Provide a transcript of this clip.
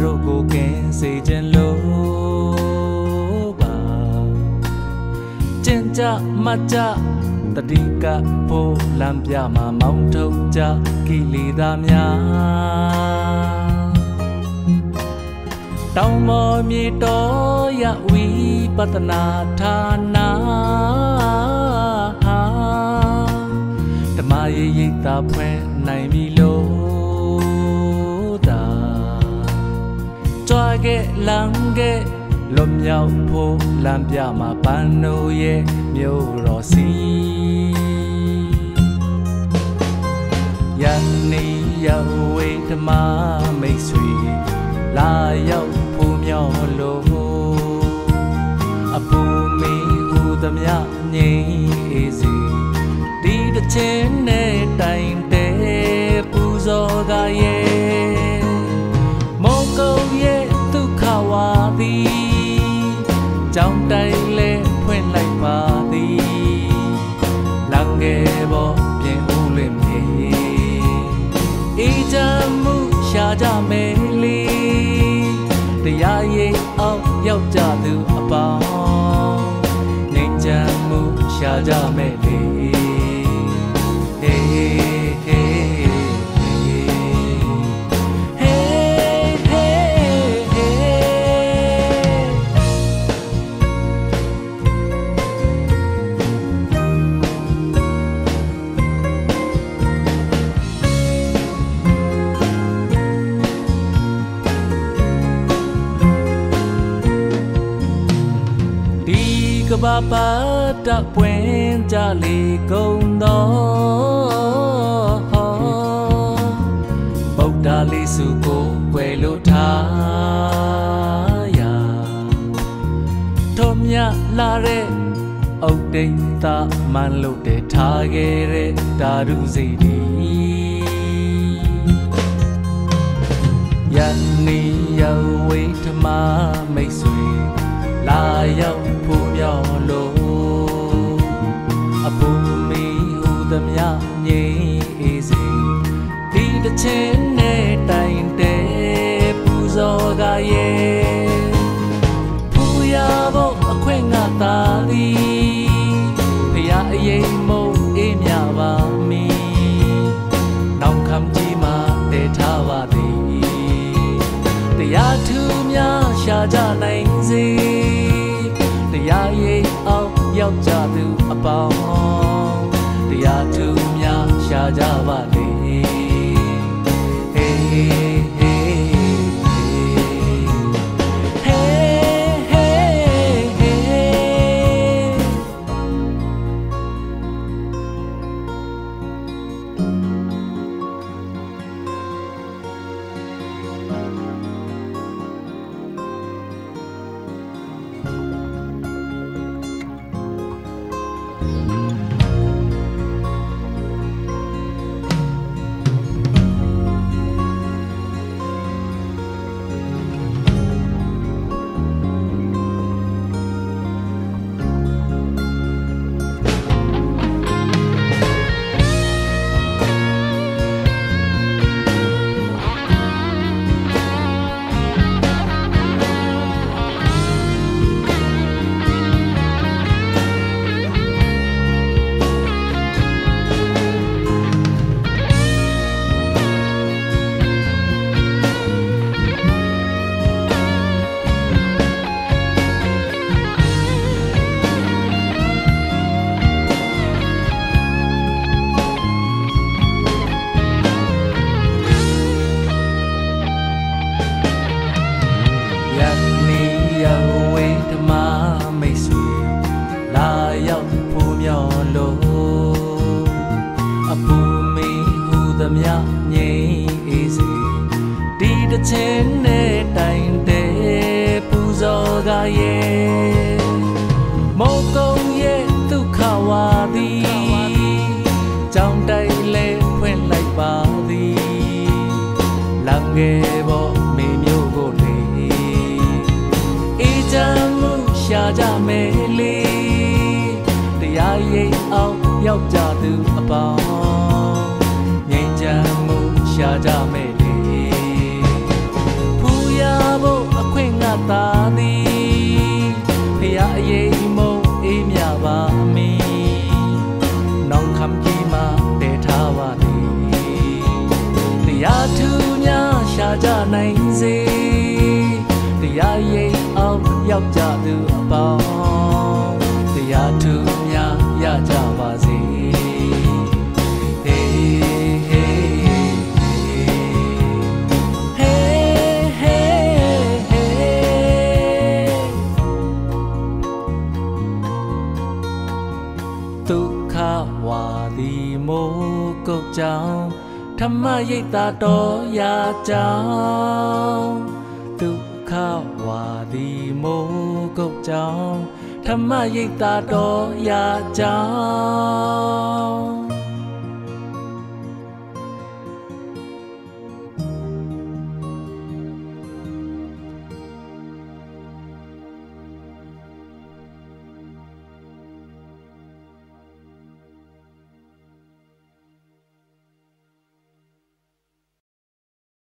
တို့ကိုကင်းစေခြင်းလို့ပါကျင့်ကြမကြတတိကဖို့လမ်းပြမှာမောင်းထုတ်ကြကိလေသာများတောင်ပေါ်မြေတော်ရဝိပဿနာဌာနဓမ္မရိပ်သာဖွင့်နိုင်ပြီလို့သာကြွားခဲ့လမ်းခဲ့လွတ်မြောက်ဖို့လမ်းပြမှာပန်းတို့ရဲ့မြို့တော်စီယနေ့ရောက်ဝေဓမ္မမိတ်ဆွေလာရောက်ဖို့မြော်လို့အပူမီဟူသမျှငြိမ်းအေးစီဒီတစ်ချင်းနဲ့တိုင်တဲပူဇော်ကရဲ့မောကုံရဲ့ဒုက္ခဝါသည်ကြောင်းတိုင်လဲဖွင့်လိုက်ပါသည်လမ်းငယ်ပေါ်ပြင်ဦးလွင်မြေအေးချမ်းမှုရှာကြမယ်လေတရားရိပ်အောင်ရောက်ကြသူအပေါင်းငြိမ်းချမ်းမှုရှာကြမယ်လေကဘာပါတပွင့်ကြလေကုန်သောဗုဒ္ဓလေးစုကိုွယ်လို့ထားရာထုံမြလာတဲ့အုတ်တိတ်သာမန်လို့တဲ့ထားခဲ့တဲ့ဓာတုစိတ်ဒီယနေ့ရောက်ဝေဓမ္မမိတ်ဆွေလာရောက်ဖို့မြော်လို့အပူမီဟူသမျှငြိမ်းအေးစီဒီတစ်ချင်းနဲ့တိုင်တဲပူဇော်ကရဲ့ဖူရဖို့အခွင့်ငါသာသည်ဖရာအရေးမို့အေးမြပါမီနောင်ခမ်းကြီးမှာတည်ထားပါသည်တရားသူများရှာကြနိုင်စေတရားရိပ်အောင်ရောက်ကြသူအပေါင်းတရားသူများရှာကြပါလေဟေးဟေးချင်းနဲ့တိုင်တဲပူဇော်ကရဲ့မောကုံရဲ့ဒုက္ခဝါသည်ကြောင်းတိုင်လဲဖွင့်လိုက်ပါသည်လမ်းငယ်ပေါ်မေမျိုးကိုလေအေးချမ်းမှုရှာကြမယ်လေတရားရိပ်အောင်ရောက်ကြသူအပေါင်းငြိမ်းချမ်းမှုရှာကြမယ်လေရောက်ကြသူအပေါင်းတရားထူးများရကြပါစေဒုက္ခဝါဒီမိုးကုတ်ကြောင်ဓမ္မရိပ်သာတော်ရာကြောင်ဒုက္ခဝါဒီမိုးကုတ်ကြောင်ဓမ္မရိပ်သာတော်ရာကြောင်